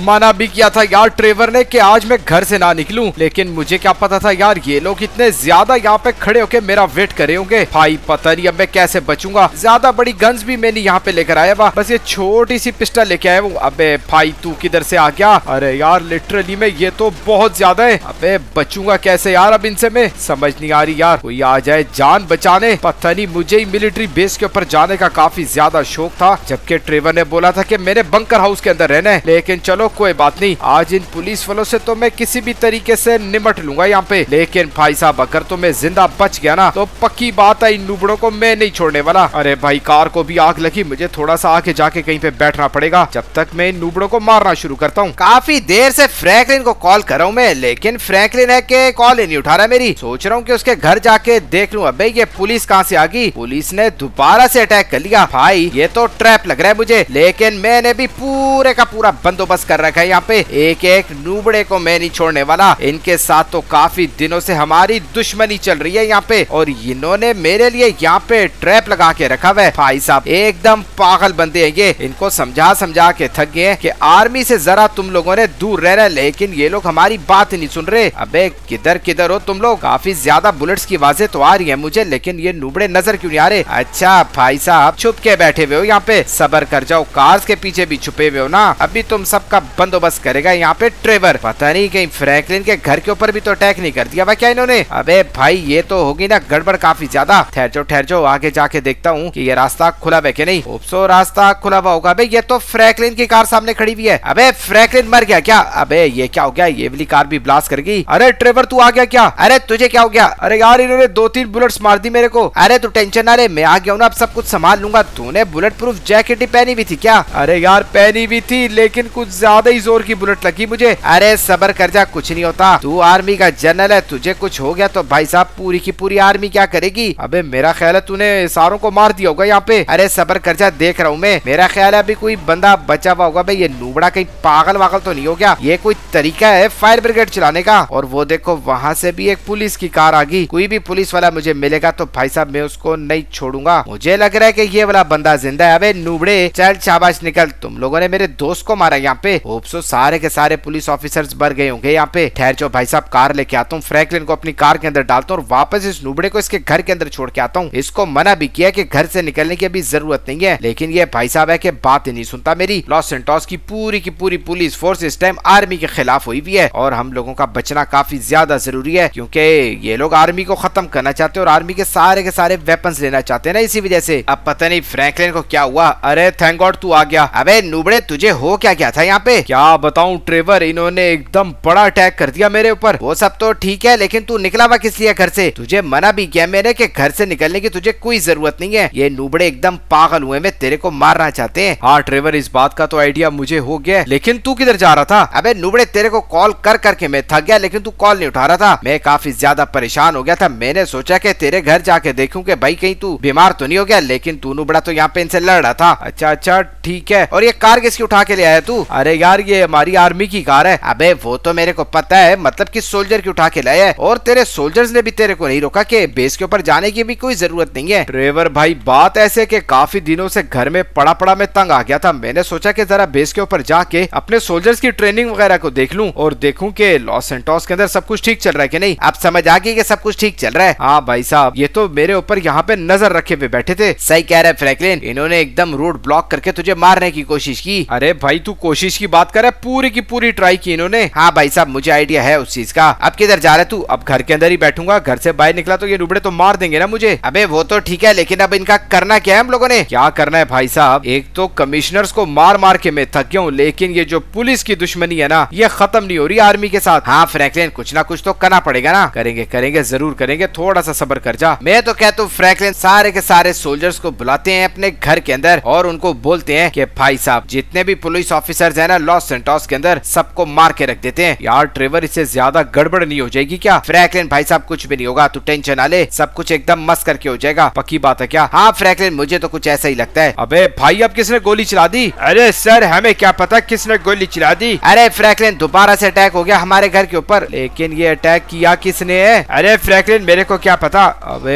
मना भी किया था यार ट्रेवर ने कि आज मैं घर से ना निकलूं, लेकिन मुझे क्या पता था यार ये लोग इतने ज्यादा यहाँ पे खड़े होके मेरा वेट करे होंगे। भाई पता नहीं अब मैं कैसे बचूंगा। ज्यादा बड़ी गन्स भी मैंने यहाँ पे लेकर आया हुआ, बस ये छोटी सी पिस्टल लेके आया हूँ। अबे भाई तू किधर से आ गया? अरे यार लिटरली में ये तो बहुत ज्यादा है। अबे बचूंगा कैसे यार अब इनसे? मैं समझ नहीं आ रही यार, कोई आ जाए जान बचाने। पता नहीं मुझे ही मिलिट्री बेस के ऊपर जाने का काफी ज्यादा शौक था, जबकि ट्रेवर ने बोला था कि मेरे बंकर हाउस के अंदर रहना है। लेकिन चलो कोई बात नहीं, आज इन पुलिस वालों से तो मैं किसी भी तरीके से निमट लूंगा यहाँ पे। लेकिन भाई साहब अगर तो मैं जिंदा बच गया ना तो पक्की बात है इन नूबड़ों को मैं नहीं छोड़ने वाला। अरे भाई कार को भी आग लगी, मुझे थोड़ा सा आगे जाके कहीं पे बैठना पड़ेगा जब तक मैं इन नूबड़ों को मारना शुरू करता हूँ। काफी देर से फ्रैंकलिन को कॉल कर रहा हूँ मैं, लेकिन फ्रैंकलिन है कि कॉल ही नहीं उठा रहा मेरी। सोच रहा हूँ कि उसके घर जाके देख लूं। अबे ये पुलिस कहाँ से आ गई? पुलिस ने दोबारा से अटैक कर लिया। भाई ये तो ट्रैप लग रहा है मुझे, लेकिन मैंने भी पूरे का पूरा बंदोबस्त कर रखा है यहाँ पे। एक एक नूबड़े को मैं नहीं छोड़ने वाला। इनके साथ तो काफी दिनों से हमारी दुश्मनी चल रही है यहाँ पे, और इन्होंने मेरे लिए यहाँ पे ट्रैप लगा के रखा हुआ है। भाई साहब एकदम पागल बंदे हैं ये। इनको समझा समझा के थक गए कि आर्मी से जरा तुम लोगों ने दूर रहना, लेकिन ये लोग हमारी बात नहीं सुन रहे। अबे किधर किधर हो तुम लोग? काफी ज्यादा बुलेट्स की आवाजें तो आ रही है मुझे, लेकिन ये नूबड़े नजर क्यों नहीं आ रहे? अच्छा भाई साहब छुप के बैठे हुए हो यहाँ पे, सबर कर जाओ, कार्स के पीछे भी छुपे हुए हो ना। अभी तुम सबका बंदोबस्त करेगा यहाँ पे ट्रेवर। पता नहीं कहीं फ्रैंकलिन के घर के ऊपर भी तो अटैक नहीं कर दिया वह क्या इन्होंने? अबे भाई ये तो होगी ना गड़बड़ काफी ज्यादा। ठहर जाओ आगे जाके देखता हूँ कि ये रास्ता खुला है कि नहीं। उपसो रास्ता खुला हुआ होगा। अबे ये तो फ्रैंकलिन की कार सामने खड़ी हुई है। अबे फ्रैंकलिन मर गया क्या? अबे ये क्या हो गया? ये वाली कार भी ब्लास्ट कर गई। अरे ट्रेवर तू आ गया क्या? अरे तुझे क्या हो गया? अरे यार इन्होंने 2-3 बुलेट्स मार दी मेरे को। अरे तू टेंशन ना ले, मैं आ गया हूँ ना, अब सब कुछ संभाल लूंगा। तूने बुलेट प्रूफ जैकेट ही पहनी हुई थी क्या? अरे यार पहनी हुई थी, लेकिन कुछ ज्यादा ही जोर की बुलेट लगी मुझे। अरे सबर कर जा, कुछ नहीं होता। तू आर्मी का जनरल है, तुझे कुछ हो गया तो भाई साहब पूरी की पूरी आर्मी क्या करेगी? अबे मेरा ख्याल है तूने सारों को मार दिया होगा यहाँ पे। अरे सबर कर जा, देख रहा हूँ मैं। मेरा ख्याल है अभी कोई बंदा बचा हुआ होगा। भाई ये नूबड़ा कहीं पागल वागल तो नहीं हो गया? ये कोई तरीका है फायर ब्रिगेड चलाने का? और वो देखो वहाँ से भी एक पुलिस की कार आ गई। कोई भी पुलिस वाला मुझे मिलेगा तो भाई साहब मैं उसको नहीं छोड़ूंगा। मुझे लग रहा है कि ये वाला बंदा जिंदा है। अबे नूबड़े चल शाबाश निकल, तुम लोगों ने मेरे दोस्त को मारा यहाँ पे। होप्सो सारे के सारे पुलिस ऑफिसर्स भर गए होंगे यहाँ पे। ठहर जाओ भाई साहब, कार लेके आता हूँ, फ्रैंकलिन को अपनी कार के अंदर डालता हूँ और वापस इस नूबड़े को इसके घर के अंदर छोड़ के आता हूँ। इसको मना भी किया कि घर से निकलने की अभी जरूरत नहीं है, लेकिन ये भाई साहब है कि बात ही नहीं सुनता मेरी। लॉस सेंटोस की पूरी पुलिस फोर्स इस टाइम आर्मी के खिलाफ हुई भी है, और हम लोगों का बचना काफी ज्यादा जरूरी है, क्योंकि ये लोग आर्मी को खत्म करना चाहते हैं और आर्मी के सारे वेपन्स लेना चाहते हैं ना, इसी वजह से। अब पता नहीं फ्रैंकलिन को क्या हुआ। अरे थैंक गॉड तू आ गया। अबे नूबड़े तुझे हो क्या गया था यहाँ पे? क्या बताऊं ट्रेवर, इन्होंने एकदम बड़ा अटैक कर दिया मेरे ऊपर। वो सब तो ठीक है, लेकिन तू निकला हुआ किस लिए घर से? तुझे मना भी किया मैंने कि घर से निकलने की तुझे कोई जरूरत नहीं है। ये नूबड़े एकदम पागल हुए में तेरे को मारना चाहते हैं। हाँ ट्रेवर इस बात का तो आइडिया मुझे हो गया, लेकिन तू किधर जा रहा था? अबे नूबड़े तेरे को कॉल कर करके मैं थक गया, लेकिन तू कॉल नहीं उठा रहा था। मैं काफी ज्यादा परेशान हो गया था। मैंने सोचा कि तेरे घर जाके देखूं कि भाई कहीं तू बीमार तो नहीं हो गया, लेकिन तू नूबड़ा तो यहाँ पे इनसे लड़ रहा था। अच्छा ठीक है। और ये कार किसकी उठा के ले आया तू? अरे यार ये हमारी आर्मी की कार है। अबे वो तो मेरे को पता है, मतलब किस सोल्जर की उठा के लाया है, और तेरे सोल्जर्स ने भी तेरे को नहीं रोका कि बेस के ऊपर जाने की भी कोई जरूरत नहीं है। ट्रेवर भाई बात ऐसे कि काफी दिनों से घर में पड़ा मैं तंग आ गया था। मैंने सोचा कि जरा बेस के ऊपर जाके अपने सोल्जर्स की ट्रेनिंग वगैरह को देख लूं और देखूं कि लॉस सेंटोस के अंदर सब कुछ ठीक चल रहा है कि नहीं। अब समझ आ गई कि सब कुछ ठीक चल रहा है। हाँ भाई साहब ये तो मेरे ऊपर यहाँ पे नजर रखे हुए बैठे थे। सही कह रहे फ्रैंकलिन, इन्होंने एकदम रोड ब्लॉक करके तुझे मारने की कोशिश की। अरे भाई तू कोशिश की बात कर, पूरी की पूरी ट्राई की इन्होंने। हाँ भाई साहब मुझे आइडिया है उस चीज का। अब किधर जा रहे तू? अब घर के अंदर ही बैठूंगा, घर से बाहर निकला तो ये नूबड़े तो मार देंगे ना मुझे। अबे वो तो ठीक है, लेकिन अब इनका करना क्या है हम लोगों ने? क्या करना है भाई साहब, एक तो कमिश्नर्स को मार के मैं थक गया हूँ, लेकिन ये जो पुलिस की दुश्मनी है ना ये खत्म नहीं हो रही आर्मी के साथ। हाँ फ्रैंकलिन कुछ ना कुछ तो करना पड़ेगा ना। करेंगे जरूर करेंगे, थोड़ा सा सब्र कर जा। मैं तो कहता हूँ फ्रैंकलिन सारे के सारे सोल्जर्स को बुलाते हैं अपने घर के अंदर और उनको बोलते हैं कि भाई साहब जितने भी पुलिस ऑफिसर्स हैं ना लॉस सेंटोस के अंदर सबको मार के रख देते हैं। यार ट्रेवर इससे ज्यादा गड़बड़ नहीं हो जाएगी क्या? फ्रैंकलिन भाई साहब कुछ भी नहीं होगा, तू टेंशन ना ले, सब कुछ एकदम मस्त करके हो जाएगा। पक्की बात है क्या? हाँ फ्रैंकलिन मुझे तो कुछ ऐसा ही लगता है। अबे भाई अब किसने गोली चला दी? अरे सर हमें क्या पता किसने गोली चला दी। अरे फ्रैंकलिन दोबारा से अटैक हो गया हमारे घर के ऊपर, लेकिन ये अटैक किया किसने है? अरे फ्रैंकलिन मेरे को क्या पता। अबे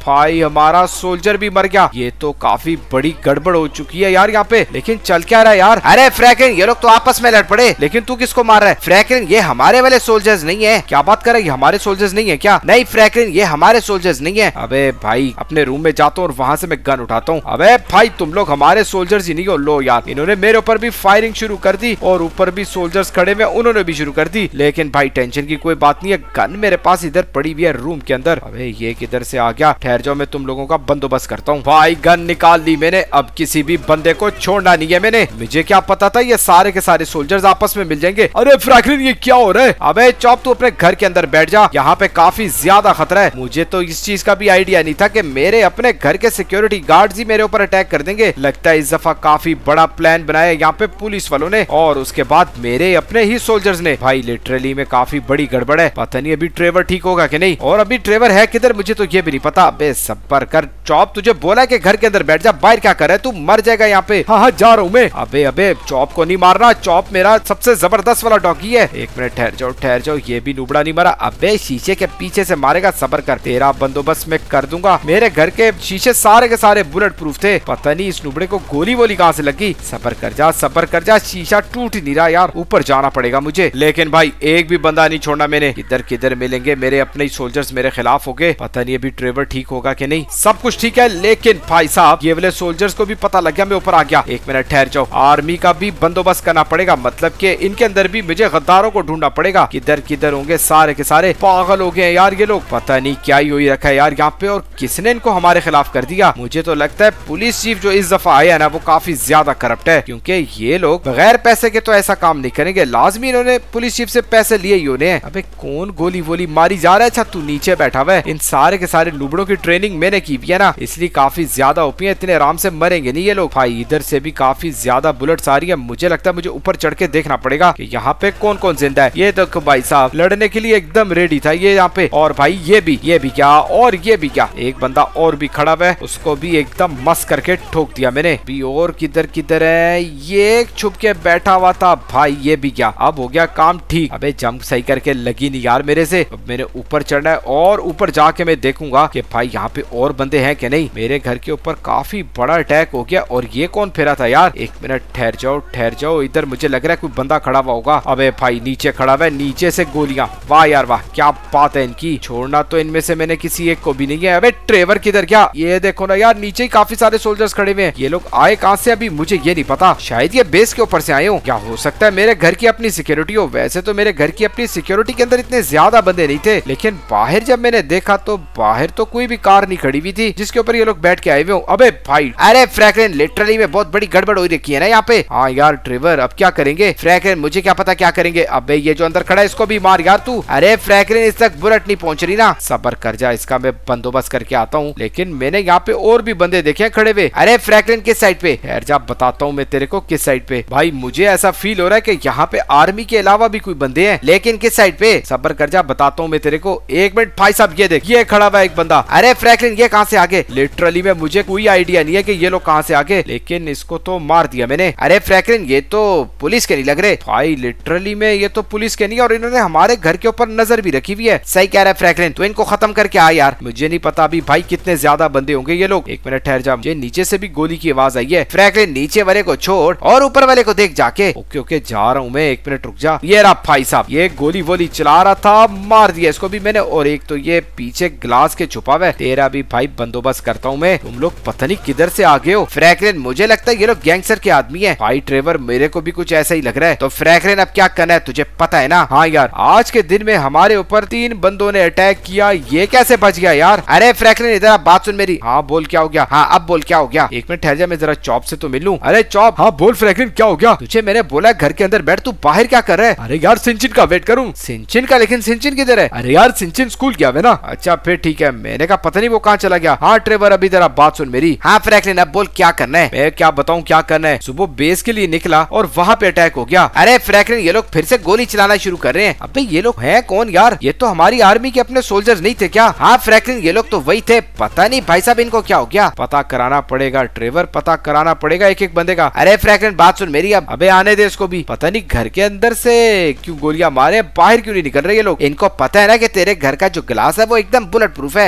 भाई हमारा सोल्जर भी मर गया। ये तो काफी बड़ी गड़बड़ हो चुकी है यार यहाँ पे। लेकिन चल क्या रहा है यार? अरे फ्रैंकलिन ये लोग तो आपस में लड़ पड़े, लेकिन तू किसको मार रहा है? फ्रैंकलिन ये हमारे वाले सोल्जर्स नहीं है। क्या बात कर रहा है? ये हमारे सोल्जर्स नहीं है क्या? नहीं फ्रैंकलिन ये हमारे सोल्जर्स नहीं है। अबे भाई अपने रूम में जाता हूँ और वहां से मैं गन उठाता हूँ। अबे भाई तुम लोग हमारे सोल्जर्स ही नहीं हो। लो यार इन्होंने मेरे ऊपर भी फायरिंग शुरू कर दी और ऊपर भी सोल्जर्स खड़े में उन्होंने भी शुरू कर दी। लेकिन भाई टेंशन की कोई बात नहीं है, गन मेरे पास इधर पड़ी हुई है रूम के अंदर। अबे ये किधर से आ गया? ठहर जाओ मैं तुम लोगों का बंदोबस्त करता हूँ। भाई गन निकाल ली मैंने, अब किसी भी बंदे को छोड़ना नहीं है मैंने। मुझे क्या पता था ये सारे के सारे सोल्जर्स आपस में मिल जाएंगे। अरे फ्रैंकलिन ये क्या हो रहा है? अबे चॉप तू अपने घर के अंदर बैठ जा, यहाँ पे काफी ज्यादा खतरा है। मुझे तो इस चीज का भी आइडिया नहीं था कि मेरे अपने घर के सिक्योरिटी गार्ड्स ही मेरे ऊपर अटैक कर देंगे। लगता है इस दफा काफी बड़ा प्लान बनाया यहाँ पे पुलिस वालों ने और उसके बाद मेरे अपने ही सोल्जर्स ने। भाई लिटरली में काफी बड़ी गड़बड़ है। पता नहीं अभी ट्रेवर ठीक होगा कि नहीं, और अभी ट्रेवर है किधर मुझे तो ये भी नहीं पता। अबे सब्र कर चॉप, तुझे बोला कि घर के अंदर बैठ जा, बाहर क्या कर रहा है तू? मर जाएगा यहाँ पे। हाँ जा रहा हूँ मैं। अबे अबे चॉप को नहीं मारना, चॉप मेरा सबसे जबरदस्त वाला डॉगी है। एक मिनट ठहर जाओ, ये भी नुबड़ा नहीं मरा। अबे शीशे के पीछे से मारेगा, सब्र कर, तेरा बंदोबस्त मैं कर दूंगा। मेरे घर के शीशे सारे के सारे बुलेट प्रूफ थे, पता नहीं इस नुबड़े को गोली वोली कहाँ से लगी। सब्र कर जा, शीशा टूट ही नहीं रहा यार, ऊपर जाना पड़ेगा मुझे। लेकिन भाई एक भी बंदा नहीं छोड़ना मैंने। किधर किधर मिलेंगे मेरे अपने ही सोल्जर्स मेरे खिलाफ हो गए। पता नहीं अभी ट्रेवर ठीक होगा कि नहीं। सब कुछ ठीक है, लेकिन भाई साहब ये वाले सोल्जर्स को भी पता लग गया मैं ऊपर आ गया। एक मिनट ठहर जाओ, आर्मी का भी बंदोबस्त करना पड़ेगा, मतलब कि इनके अंदर भी मुझे गद्दारों को ढूंढना पड़ेगा। किधर किधर होंगे? सारे के सारे पागल हो गए यार ये लोग। पता नहीं क्या ही हो ही रखा है यार यहाँ पे, और किसने इनको हमारे खिलाफ कर दिया। मुझे तो लगता है पुलिस चीफ जो इस दफा आया ना वो काफी ज्यादा करप्ट है, क्योंकि ये लोग बगैर पैसे के तो ऐसा काम नहीं करेंगे। लाजमी इन्होंने पुलिस चीफ से पैसे लिए ही होने हैं। अबे कौन गोली वोली मारी जा रहा है? अच्छा तू नीचे बैठा हुआ है। इन सारे के सारे लुबड़ों की ट्रेनिंग मैंने की है ना, इसलिए काफी ज्यादा ओपी है, इतने आराम से मरेंगे नहीं ये लोग। भाई इधर से भी काफी ज्यादा बुलेट्स आ रही है। मुझे लगता है मुझे ऊपर चढ़ के देखना पड़ेगा कि यहाँ पे कौन कौन जिंदा है। ये देखो भाई साहब लड़ने के लिए एकदम रेडी था ये यहाँ पे। और भाई ये भी क्या और ये भी क्या, एक बंदा और भी खड़ा है, उसको भी एकदम मस्त करके ठोक दिया मैंने। भी और किधर किधर है? ये छुप के बैठा हुआ था। भाई ये भी क्या, अब हो गया काम ठीक। अबे जंप सही करके लगी नहीं यार मेरे से। अब मैंने ऊपर चढ़ना है और ऊपर जाके मैं देखूंगा कि भाई यहाँ पे और बंदे हैं कि नहीं। मेरे घर के ऊपर काफी बड़ा अटैक हो गया, और ये कौन फिरा था यार? एक मिनट ठहर जाओ, इधर मुझे लग रहा है कोई बंदा खड़ा हुआ होगा। अबे भाई नीचे खड़ा हुआ है, नीचे से गोलियां। वाह यार वाह, क्या बात है इनकी। छोड़ना तो इनमें से मैंने किसी एक को भी नहीं है। अबे ट्रेवर किधर क्या? ये देखो ना यार, नीचे ही काफी सारे सोल्जर्स खड़े हुए हैं। ये लोग आए कहाँ से अभी मुझे ये नहीं पता। शायद ये बेस के ऊपर से आए हो, क्या हो सकता है मेरे घर की अपनी सिक्योरिटी हो। वैसे तो मेरे घर की अपनी सिक्योरिटी के अंदर इतने ज्यादा बंदे नहीं थे, लेकिन बाहर जब मैंने देखा तो बाहर तो कोई भी कार नहीं खड़ी हुई थी जिसके ऊपर ये लोग बैठ के आए हुए हो। अबे भाई, अरे फ्रैंकलिन लिटरली में बहुत बड़ी गड़बड़ हो रखी है ना यहाँ पे। हाँ यार ट्रेवर अब क्या करेंगे? फ्रैंकलिन मुझे क्या पता क्या करेंगे। अबे ये जो अंदर खड़ा है इसको भी मार यार तू। अरे फ्रैंकलिन इस तक बुलेट नहीं पहुंच रही ना, सब्र कर जा, इसका मैं बंदोबस्त करके आता हूँ। लेकिन मैंने यहाँ पे और भी बंदे देखे खड़े हुए। अरे फ्रैंकलिन किस साइड पे? खैर जा बताता हूँ मैं तेरे को किस साइड पे। भाई मुझे ऐसा फील हो रहा है कि यहाँ पे आर्मी के अलावा भी कोई बंदे हैं, लेकिन किस साइड पे? सब्र कर जा बताता हूँ मैं तेरे को। एक मिनट भाई साहब ये देख, ये खड़ा हुआ एक बंदा। अरे फ्रैंकलिन ये कहाँ से आगे? लिटरली में मुझे कोई आइडिया नहीं है कि ये लोग कहाँ से आगे, लेकिन इसको तो मार दिया मैंने। अरे फ्रैंकलिन ये तो पुलिस के नहीं लग रहे। भाई लिटरली में ये तो पुलिस के नहीं, और इन्होंने हमारे घर के ऊपर नजर भी रखी हुई है। सही कह रहा है फ्रैंकलिन, तो इनको खत्म करके आ यार। मुझे नहीं पता अभी भाई कितने ज्यादा बंदे होंगे ये लोग। एक मिनट ठहर जा, मुझे नीचे से भी गोली की आवाज आई है। फ्रैंकलिन नीचे वाले को छोड़ और ऊपर वाले को देख जाके। ओके ओके जा रहा हूँ मैं, एक मिनट रुक जा। ये रहा भाई साहब, ये गोली वोली चला रहा था, मार दिया इसको भी मैंने। और एक तो ये पीछे ग्लास के छुपा हुआ है, तेरा भी भाई बंदोबस्त करता हूँ मैं। तुम लोग पता नहीं किधर से आ गए हो। फ्रैंकलिन मुझे लगता है ये लोग गैंगस्टर के आदमी है। भाई ट्रेवर मेरे को भी कुछ ऐसा ही लग रहा है। तो फ्रैंकलिन अब क्या करना है तुझे पता है ना? हाँ यार आज के दिन में हमारे ऊपर 3 बंदों ने अटैक किया, ये कैसे बच गया यार? अरे फ्रैंकलिन इधर आप बात सुन मेरी। हाँ बोल क्या हो गया? हाँ अब बोल क्या हो गया? एक मिनट ठहर जा, मैं जरा चॉप से तो मिल लूं। अरे चॉप, हाँ बोल फ्रैंकलिन क्या हो गया? तुझे मैंने बोला घर के अंदर बैठ, तू बाहर क्या कर रहा है? अरे यार सिंचिन का वेट करूं। सिंचिन का? लेकिन सिंचिन किधर है? अरे यार सिंचिन स्कूल गया है ना। अच्छा फिर ठीक है, मैंने कहा पता नहीं वो कहाँ चला गया। हाँ ट्रेवर अभी जरा बात सुन मेरी। हाँ फ्रैंकलिन अब बोल क्या करना है? मैं क्या बताऊं क्या करना है? सुबह बेस के लिए निकला और वहाँ पे अटैक हो गया। अरे फ्रैंकलिन ये लोग फिर से गोली चलाना शुरू कर रहे हैं। अबे ये लोग हैं कौन यार? ये तो हमारी आर्मी के अपने सोल्जर्स नहीं थे क्या? हाँ फ्रैंकलिन ये लोग तो वही थे। पता नहीं भाई साहब इनको क्या हो गया, पता कराना पड़ेगा ट्रेवर, पता कराना पड़ेगा एक एक बंदे का। अरे फ्रैंकलिन बात सुन मेरी अब। अबे आने दे इसको भी। पता नहीं घर के अंदर से क्यों गोलियां मारे, बाहर क्यों नहीं निकल रहे ये लोग? इनको पता है ना कि तेरे घर का जो गिलास है वो एकदम बुलेट प्रूफ है। हाँ भाई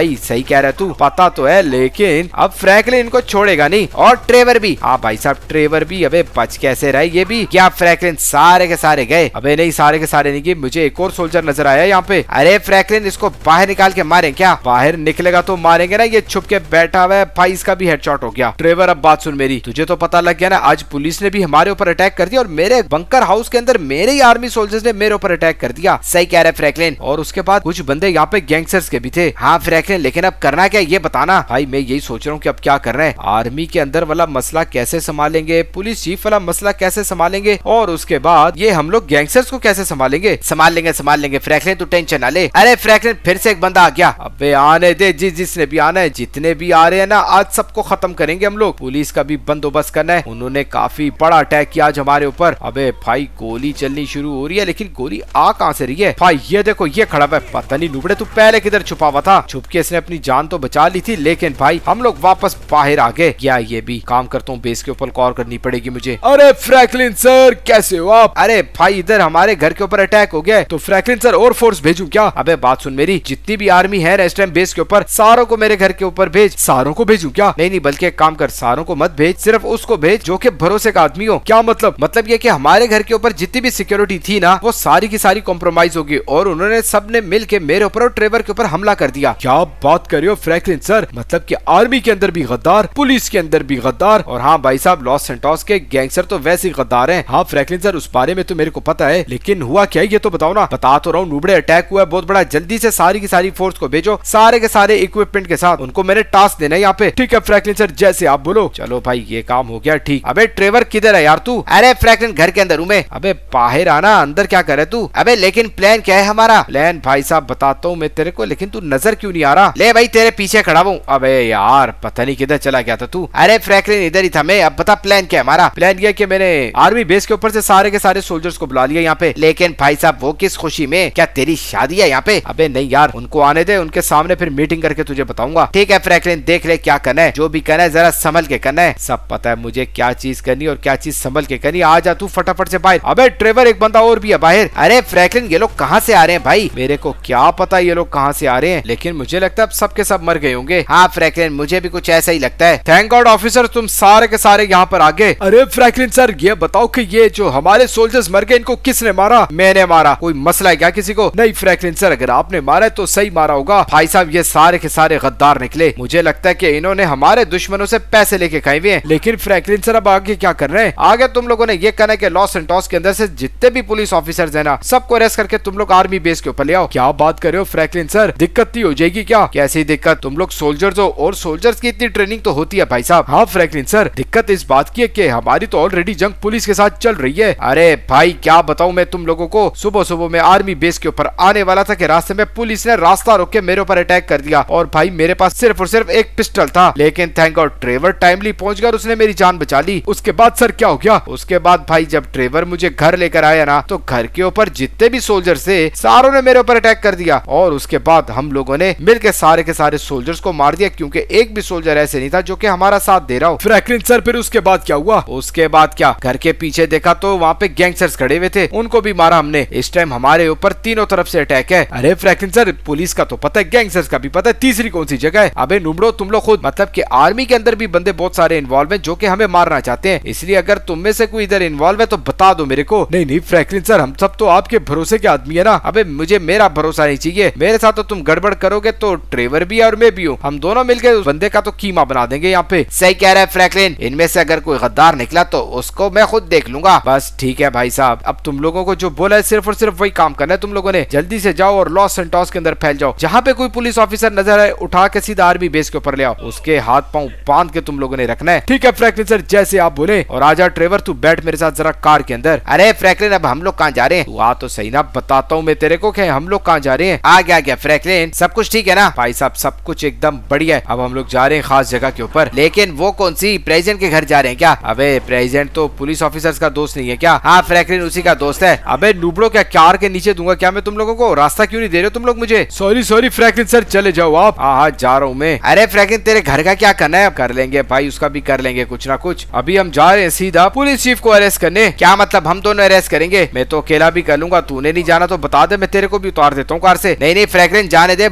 भाई सही कह रहा तू, पता तो है, लेकिन अब फ्रैंकलिन इनको छोड़ेगा नहीं, और ट्रेवर भी। हाँ भाई साहब ट्रेवर भी, अबे बच कैसे रहे ये भी? क्या फ्रैंकलिन सारे के सारे गए? अबे नहीं, सारे के सारे नहीं गए, मुझे एक और सोल्जर नजर आया यहाँ पे। अरे फ्रैंकलिन इसको बाहर निकाल के मारे क्या? बाहर निकलेगा तो मारेंगे ना, ये छुप के बैठा हुआ है भाई, इसका भी हेडशॉट हो गया। ट्रेवर अब बात सुन मेरी, तुझे तो पता लग गया ना आज पुलिस ने भी हमारे ऊपर अटैक कर दिया, और मेरे बंकर हाउस के अंदर मेरे ही आर्मी सोल्जर्स ने मेरे ऊपर अटैक कर दिया। सही कह रहे फ्रैंकलिन, और उसके बाद कुछ बंदे यहाँ पे गैंगस्टर्स के भी थे। हाँ फ्रैंकलिन, लेकिन अब करना क्या ये बताना। भाई मैं यही सोच रहा हूँ कि अब क्या कर रहे हैं, आर्मी के अंदर वाला मसला कैसे संभालेंगे, पुलिस चीफ वाला मसला कैसे संभालेंगे, और उसके बाद ये हम लोग गैंगस्टर्स को कैसे संभालेंगे? संभाल लेंगे फ्रैंकलिन, तू टेंशन ना ले। अरे फ्रैंकलिन फिर से एक बंदा आ गया। अबे आने दे, जिसने भी आना है, जितने भी आ रहे हैं ना, आज सबको खत्म करेंगे हम लोग। पुलिस का भी बंदोबस्त करना है, उन्होंने काफी बड़ा अटैक किया आज हमारे ऊपर। अबे भाई गोली चलनी शुरू हो रही है, लेकिन गोली आ कहां से रही है? भाई ये देखो, ये खड़ा है, पता नहीं नुबड़े तू पहले किधर छुपा हुआ था। छुप के इसने अपनी जान तो बचा ली थी, लेकिन भाई हम लोग वापस बाहर आ गए। क्या ये भी काम करता हूँ, बेस के ऊपर कॉल करनी पड़ेगी मुझे। अरे फ्रैंकलिन सर कैसे हो आप? अरे भाई इधर हमारे घर के ऊपर अटैक हो गया, तो फ्रैंकलिन सर और फोर्स भेजूं क्या? अबे बात सुन मेरी, जितनी भी आर्मी है इस टाइम बेस के ऊपर, सारों को मेरे घर के ऊपर भेज। सारों को भेजूं क्या? नहीं, बल्कि एक काम कर, सारों को मत भेज, सिर्फ उसको भेज जो कि भरोसे का आदमी हो। क्या मतलब? मतलब ये कि हमारे घर के ऊपर जितनी भी सिक्योरिटी थी ना, वो सारी की सारी कॉम्प्रोमाइज होगी, और उन्होंने सबने मिल के मेरे ऊपर और ट्रेवर के ऊपर हमला कर दिया। क्या बात कर रहे हो फ्रैंकलिन सर? मतलब कि आर्मी के अंदर भी गद्दार, पुलिस के अंदर भी गद्दार, और हाँ भाई साहब लॉस सेंटोस के गैंगस्टर तो वैसे ही गद्दार हैं। हाँ फ्रैंकलिन सर उस बारे में तो मेरे को पता है, लेकिन हुआ क्या ये तो बताओ ना। बता तो रहा हूँ, नुबड़े अटैक हुआ है बहुत बड़ा, जल्दी से सारी की सारी फोर्स को भेजो, सारे के सारे इक्विपमेंट के साथ, उनको मैंने टास्क देना है यहाँ पे। ठीक है फ्रैंकलिन सर, जैसे आप बोलो। चलो भाई ये काम हो गया ठीक। अबे ट्रेवर किधर है यार तू? अरे फ्रैंकलिन घर के अंदर हूँ मैं। अबे बाहर आना, अंदर क्या करे तू? अबे लेकिन प्लान क्या है हमारा? प्लान भाई साहब बताता हूँ मैं तेरे को, लेकिन तू नजर क्यों नहीं आ रहा? ले भाई तेरे पीछे खड़ा हूँ। अबे यार पता नहीं किधर चला गया था तू। अरे फ्रैंकलिन इधर ही था मैं। अब बता प्लान क्या है हमारा? प्लान ये कि मैंने आर्मी बेस के ऊपर से सारे के सारे सोल्जर्स को बुला लिया यहाँ पे। लेकिन भाई साहब वो किस खुशी में? क्या तेरी शादी है यहाँ पे? अबे नहीं यार, उनको आने दे, उनके सामने फिर मीटिंग करके तुझे बताऊंगा। ठीक है फ्रैंकलिन, देख ले क्या करना है, जो भी करना है जरा संभल के करना है। सब पता है मुझे क्या चीज करनी और क्या चीज संभल के करनी। आ जा तू फटाफट से बाहर। अबे ट्रेवर एक बंदा और भी है बाहर। अरे फ्रैंकलिन ये लोग कहाँ से आ रहे हैं भाई? मेरे को क्या पता ये लोग कहाँ से आ रहे हैं, लेकिन मुझे लगता है अब सबके सब मर गए होंगे। हाँ फ्रैंकलिन मुझे भी कुछ ऐसा ही लगता है। थैंक गॉड ऑफिसर तुम सारे के सारे यहाँ पर आ गए। अरे फ्रैंकलिन सर ये बताओ कि ये जो हमारे सोल्जर्स मर गए इनको किसने मारा? मैंने मारा। कोई मसला है क्या किसी को? नहीं फ्रैंकलिन सर, अगर आपने मारा है तो सही मारा होगा। भाई साहब ये सारे के सारे गद्दार निकले, मुझे लगता है कि इन्होंने हमारे दुश्मनों से पैसे लेके खाए हुए हैं। लेकिन फ्रैंकलिन सर अब आगे क्या कर रहे हैं? आगे तुम लोगों ने ये करना है कि लॉस सेंटोस के अंदर से जितने भी पुलिस ऑफिसर्स हैं ना, सबको अरेस्ट करके तुम लोग आर्मी बेस के ऊपर ले आओ। क्या बात कर रहे हो फ्रैंकलिन सर? दिक्कत नहीं हो जाएगी क्या? कैसी दिक्कत? तुम लोग सोल्जर्स हो और सोल्जर्स की इतनी ट्रेनिंग तो होती है भाई साहब। हाँ फ्रैंकलिन सर, दिक्कत इस बात की है कि हमारी तो ऑलरेडी जंग पुलिस के साथ चल रही है। अरे भाई क्या बताऊं मैं तुम लोगों को, सुबह सुबह में आर्मी बेस के ऊपर आने वाला था कि रास्ते में पुलिस ने रास्ता रोक के मेरे ऊपर अटैक कर दिया, और भाई मेरे पास सिर्फ और सिर्फ एक पिस्टल था। लेकिन थैंक गॉड ट्रेवर टाइमली पहुंच गया, उसने मेरी जान बचा ली। उसके बाद सर क्या हो गया? उसके बाद भाई जब ट्रेवर मुझे घर लेकर आया ना, तो घर के ऊपर जितने भी सोल्जर्स थे सारों ने मेरे ऊपर अटैक कर दिया, और उसके बाद हम लोगों ने मिलकर सारे के सारे सोल्जर्स को मार दिया, क्योंकि एक भी सोल्जर ऐसे नहीं था जो कि हमारा साथ दे रहा हो। फ्रैंकलिन सर फिर उसके बाद क्या हुआ? उसके बाद क्या, घर के पीछे देखा तो वहाँ पे गैंगस्टर्स खड़े हुए थे, उनको भी मारा हमने। इस टाइम हमारे ऊपर तीनों तरफ से अटैक है। अरे फ्रैंकलिन सर पुलिस का तो पता है, गैंगस्टर्स का भी पता है, तीसरी कौन सी जगह है? अबे नुबड़ो तुम लोग खुद, मतलब कि आर्मी के अंदर भी बंदे बहुत सारे इन्वॉल्व हैं जो कि हमें मारना चाहते हैं, इसलिए अगर तुम में से कोई इधर इन्वॉल्व है तो बता दो मेरे को। नहीं फ्रैंकलिन सर, हम सब तो आपके भरोसे के आदमी है ना। अबे मुझे मेरा भरोसा नहीं चाहिए, मेरे साथ तो तुम गड़बड़ करोगे तो ट्रेवर भी है और मैं भी हूँ, हम दोनों मिलकर उस बंदे का तो कीमा बना देंगे यहाँ पे। सही कह रहा है फ्रैंकलिन, इनमें से अगर कोई गद्दार निकला तो उसको मैं खुद देख लूंगा। बस ठीक है भाई साहब, अब तुम लोगों को जो बोला है सिर्फ और सिर्फ वही काम करना है तुम लोगों ने। जल्दी से जाओ और लॉस सेंटोस के अंदर फैल जाओ, जहाँ पे कोई पुलिस ऑफिसर नजर आए उठा के सीधा आर्मी बेस के ऊपर ले आओ, उसके हाथ पांव बांध के तुम लोगों ने रखना है। ठीक है फ्रैंकलिन सर, जैसे आप बोले। और आजा ट्रेवर तू बैठ मेरे साथ जरा कार के अंदर। अरे फ्रैंकलिन अब हम लोग कहाँ जा रहे हैं? आ तो सही ना, बताता हूँ मैं तेरे को कि हम लोग कहाँ जा रहे हैं। आ गया फ्रैंकलिन, सब कुछ ठीक है ना? भाई साहब सब कुछ एकदम बढ़िया है। अब हम लोग जा रहे हैं खास जगह के ऊपर। लेकिन वो कौन सी? प्रेसिडेंट के घर जा रहे हैं क्या? अबे प्रेसिडेंट तो पुलिस ऑफिसर्स का दोस्त नहीं है क्या? हाँ फ्रैंकलिन उसी का दोस्त है। अबे नुबड़ो क्या कार के नीचे दूंगा क्या मैं तुम लोगों को? रास्ता क्यों नहीं दे रहे हो तुम लोग मुझे? सॉरी फ्रैंकलिन सर, चले जाओ आप। हाँ जा रहा हूँ मैं। अरे फ्रैंकलिन तेरे घर का क्या करना है? अब कर लेंगे भाई, उसका भी कर लेंगे कुछ ना कुछ। अभी हम जा रहे हैं सीधा पुलिस चीफ को अरेस्ट करने। क्या मतलब हम दोनों अरेस्ट करेंगे? मैं तो अकेला भी कर लूंगा, तूने नहीं जाना तो बता दे, मैं तेरे को भी उतार देता हूँ कार से। नहीं फ्रैंकलिन जाने दे, मस्त करके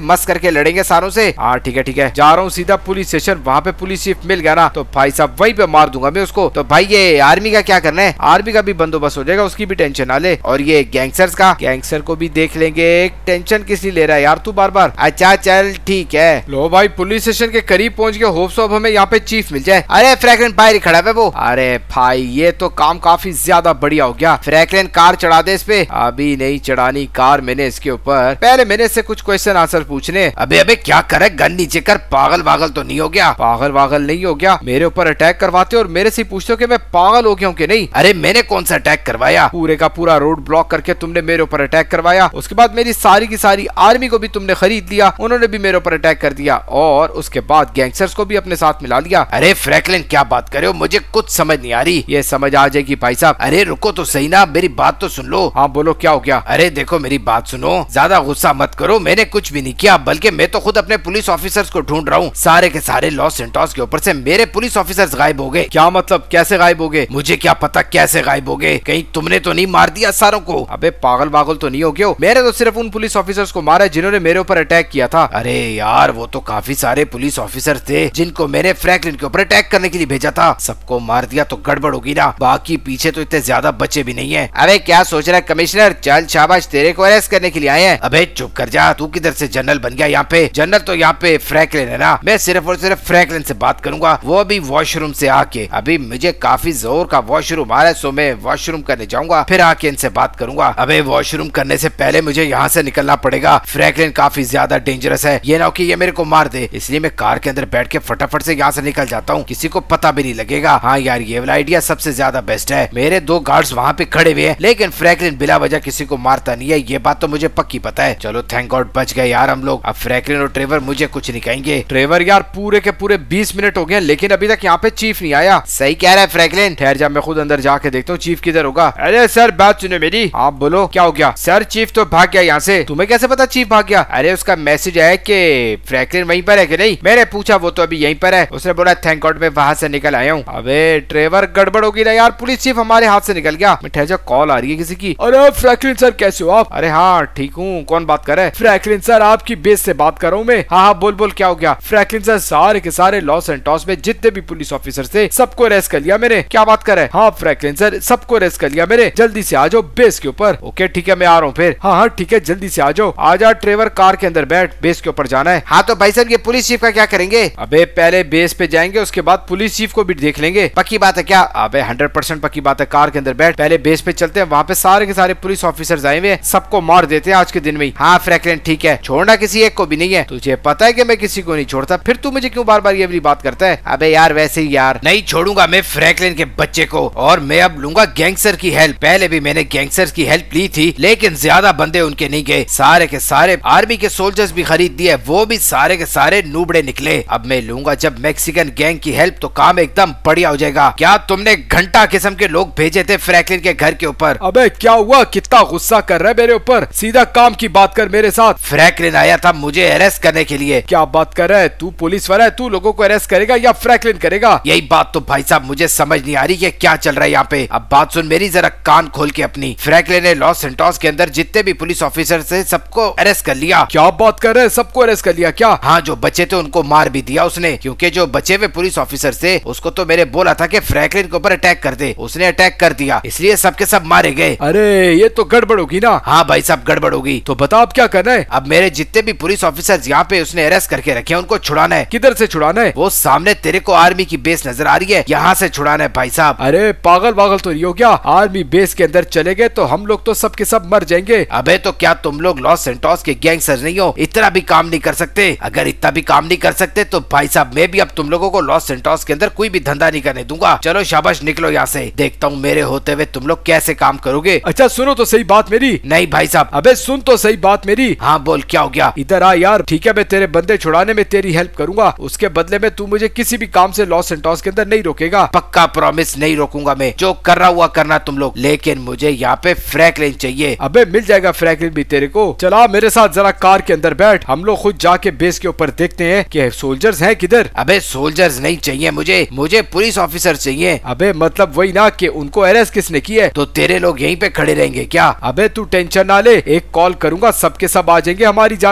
जाके लड़ेंगे सारों से। हाँ ठीक है जा रहा हूँ सीधा पुलिस स्टेशन, वहाँ पे पुलिस चीफ मिल गया ना तो भाई साहब वहीं पे मार दूंगा मैं उसको। तो भाई ये आर्मी का क्या करना है, आर्मी का भी बंदोबस्त हो जाएगा, उसकी भी टेंशन ना ले। और ये गैंगस्टर्स का, गैंगस्टर को भी देख लेंगे। टेंशन किस लिए ले रहा है यार तू बार बार। अच्छा चल ठीक है। लो भाई पुलिस स्टेशन के करीब पहुंच गए, होप सो अब हमें यहाँ पे चीफ मिल जाए। अरे फ्रैंकलिन बाहर ही खड़ा है वो। अरे भाई ये तो काम काफी ज्यादा बढ़िया हो गया। फ्रैंकलिन कार चढ़ा दे इस पे। अभी नहीं चढ़ानी कार मैंने इसके ऊपर, पहले मैंने इससे कुछ क्वेश्चन आंसर पूछने। अबे क्या करे, गन नीचे कर, पागल वागल तो नहीं हो गया? पागल नहीं हो गया, मेरे ऊपर अटैक करवाते और मेरे से पूछते हो कि मैं पागल हो गया हूँ कि नहीं। अरे मैंने कौन सा अटैक करवाया, पूरे का पूरा रोड ब्लॉक करके तुमने मेरे ऊपर अटैक करवाया। उसके बाद मेरी सारी की सारी आर्मी को भी तुमने खरीद लिया, उन्होंने भी मेरे ऊपर अटैक कर दिया और उसके बाद गैंगस्टर्स को भी अपने साथ मिला लिया। अरे फ्रैंकलिन क्या बात कर रहे हो, मुझे कुछ समझ नहीं आ रही। ये समझ आ जाएगी भाई साहब। अरे रुको तो सही ना, मेरी बात तो सुन लो। हाँ बोलो क्या हो गया? अरे देखो मेरी बात सुनो, ज्यादा गुस्सा मत करो, मैंने कुछ भी नहीं किया, बल्कि मैं तो खुद अपने पुलिस ऑफिसर्स को ढूंढ रहा हूँ। सारे के सारे लॉस सेंटोस के ऊपर से मेरे पुलिस ऑफिसर्स गायब हो गए। क्या मतलब, कैसे गायब हो गए? मुझे क्या पता कैसे गायब हो गए, कहीं तुमने तो नहीं मार दिया सारों को? अबे पागल तो नहीं हो गए, मैंने तो सिर्फ उन पुलिस ऑफिसर्स को मारा जिन्होंने मेरे ऊपर अटैक किया था। अरे यार वो तो काफी सारे पुलिस ऑफिसर थे जिनको मैंने फ्रैंकलिन के ऊपर अटैक करने के लिए भेजा था, सबको मार दिया तो गड़बड़ होगी ना। बाकी पीछे तो इतने ज्यादा बच्चे भी नहीं है। अरे क्या सोच रहा है कमिश्नर, चल शाबाश, तेरे को अरेस्ट करने के लिए आए हैं। अबे चुप कर जा, तू किधर से जनरल बन गया यहाँ पे? जनरल तो यहाँ पे फ्रैंकलिन है ना, मैं सिर्फ और सिर्फ फ्रैंकलिन से बात करूंगा, वो भी वॉशरूम से आके। अभी मुझे काफी जोर का वॉशरूम आ रहा है, सो मैं वॉशरूम करने जाऊंगा, फिर आके इनसे बात करूंगा। अबे वॉशरूम करने से पहले मुझे यहाँ से निकलना पड़ेगा, फ्रैंकलिन काफी ज्यादा डेंजरस है, ये ना हो कि ये मेरे को मार दे, इसलिए मैं कार के अंदर बैठ के फटाफट से यहाँ से निकल जाता हूँ, किसी को पता भी नहीं लगेगा। हाँ यार ये वाला आइडिया सबसे ज्यादा बेस्ट है। मेरे दो गार्ड्स वहाँ पे खड़े हुए हैं, लेकिन फ्रैंकलिन बिला वजह किसी को मारता नहीं है, ये बात तो मुझे पक्की पता है। चलो थैंक गॉड बच गए यार हम लोग। अब फ्रैंकलिन और ट्रेवर मुझे कुछ नहीं कहेंगे। ट्रेवर यार पूरे के पूरे 20 मिनट हो गए लेकिन अभी तक यहाँ पे चीफ नहीं आया। सही कह रहा है फ्रैंकलिन, ठहर जा मैं खुद अंदर जाके देखता हूँ चीफ किधर होगा। अरे सर बात सुनो मेरी। आप बोलो क्या हो गया? सर चीफ तो भाग गया यहाँ से। तुम्हें कैसे पता चीफ भाग गया? अरे उसका मैसेज आया कि फ्रैंकलिन वहीं पर है कि नहीं, मैंने पूछा वो तो अभी यहीं पर है, उसने बोला थैंक गॉड मैं वहां से निकल आया हूँ। अबे ट्रेवर गड़बड़ होगी ना यार, पुलिस चीफ हमारे हाथ से निकल गया। ठहर जा कॉल आ रही है किसी की। अरे फ्रैंकलिन सर कैसे हो आप? अरे हाँ ठीक हूँ, कौन बात कर रहा है? फ्रैंकलिन सर आपकी बेस से बात कर रहा हूँ मैं। हाँ बोल क्या हो गया? फ्रैंकलिन सर सारे के सारे लॉस सेंटोस में जितने भी पुलिस ऑफिसर थे सबको अरेस्ट कर लिया मैंने। क्या बात कर रहे हैं? हाँ फ्रैंकलिन सर सबको अरेस्ट कर लिया मैंने, जल्दी से आ जाओ बेस के ऊपर। ओके ठीक है मैं आ रहा हूँ फिर। हाँ ठीक है जल्दी से आ जाओ। आजा ट्रेवर कार के अंदर बैठ, बेस के ऊपर जाना है। हाँ तो भाई साहब ये पुलिस चीफ का क्या करेंगे? अबे पहले बेस पे जाएंगे उसके बाद पुलिस चीफ को भी देख लेंगे। पक्की बात है क्या? अबे 100% पक्की बात है, कार के अंदर बैठ, पहले बेस पे चलते हैं, वहाँ पे सारे के सारे पुलिस ऑफिसर्स आए हुए, सबको मार देते हैं आज के दिन में ही। हाँ फ्रैंकलिन ठीक है, छोड़ना किसी एक को भी नहीं है, तुझे पता है कि मैं किसी को नहीं छोड़ता, फिर तू मुझे क्यों बार बार ये वाली बात करता है? अबे यार वैसे ही यार नहीं छोड़ूंगा मैं फ्रैंकलिन के बच्चे को, और मैं अब लूंगा गैंगस्टर की हेल्प। पहले भी मैंने गैंगस्टर की हेल्प ली थी लेकिन ज्यादा बंदे उनके नहीं गए, सारे के सारे आर्मी के सोल्जर्स भी खरीद दिए, वो भी सारे के सारे नूबड़े निकले। अब मैं लूंगा जब मैक्सिकन गैंग की हेल्प तो काम एकदम बढ़िया हो जाएगा। क्या तुमने घंटा किस्म के लोग भेजे थे फ्रैंकलिन के घर के ऊपर? अबे क्या हुआ, कितना गुस्सा कर रहा है मेरे ऊपर? सीधा काम की बात कर मेरे साथ। फ्रैंकलिन आया था मुझे अरेस्ट करने के लिए। क्या बात कर रहा है तू? पुलिस वाला है, तू लोगों को अरेस्ट करेगा या फ्रैंकलिन करेगा? यही बात तो भाई साहब मुझे समझ नहीं आ रही है क्या चल रहा है यहाँ पे। अब बात सुन मेरी जरा कान खोल के अपनी। फ्रैंकलिन ने लॉस सेंटोस के अंदर जितने भी पुलिस ऑफिसर थे सबको अरेस्ट कर लिया। क्या बात कर रहे हैं, सबको अरेस्ट कर लिया क्या? हाँ जो बचे थे उनको मार भी दिया उसने, क्योंकि जो बचे हुए पुलिस ऑफिसर थे उसको तो मैंने बोला था कि फ्रैंकलिन के ऊपर अटैक कर दे, उसने अटैक कर दिया, इसलिए सबके सब मारे गए। अरे ये तो गड़बड़ होगी ना? हाँ भाई साहब गड़बड़ होगी। तो बता अब क्या करना है? अब मेरे जितने भी पुलिस ऑफिसर्स यहाँ पे उसने अरेस्ट करके रखे हैं उनको छुड़ाना है। किधर से छुड़ाना है? वो सामने तेरे को आर्मी की बेस नजर आ रही है, यहाँ से छुड़ाना है भाई साहब। अरे पागल तो नहीं हो क्या? आर्मी बेस के अंदर चले गए तो हम लोग तो सबके सब मर जाएंगे। अबे तो क्या तुम लोग लॉस सेंटोस के गैंगस्टर नहीं हो? इतना भी काम नहीं कर सकते? अगर इतना भी काम नहीं कर सकते तो भाई साहब मैं भी अब तुम लोगों को लॉस सेंटोस के अंदर कोई भी धंधा नहीं करने दूंगा। चलो शाबाश निकलो यहाँ से, देखता हूँ मेरे होते हुए तुम लोग कैसे काम करोगे। अच्छा सुनो तो सही बात मेरी। नहीं भाई साहब। अबे सुन तो सही बात मेरी। हाँ बोल क्या हो गया? इधर आ यार। ठीक है मैं तेरे बंदे छुड़ाने में तेरी हेल्प करूंगा, उसके बदले में तू मुझे किसी भी काम से लॉस सेंटोस के अंदर नहीं रोकेगा। पक्का प्रॉमिस नहीं रोकूंगा मैं, जो कर रहा हुआ करना तुम लोग, लेकिन मुझे यहाँ पे फ्रैंकलिन चाहिए। अबे मिल जाएगा फ्रैंकलिन भी तेरे को। चला मेरे साथ जरा कार के अंदर बैठ, हम लोग खुद जाके बेस के ऊपर देखते हैं कि सोल्जर्स हैं किधर। अबे सोल्जर्स नहीं चाहिए मुझे पुलिस ऑफिसर चाहिए। अबे मतलब वही ना कि उनको अरेस्ट किसने किया है? तो तेरे लोग यहीं पे खड़े रहेंगे क्या? अबे तू टेंशन ना ले, एक कॉल करूंगा सबके सब आ जाएंगे हमारी जान बचाने,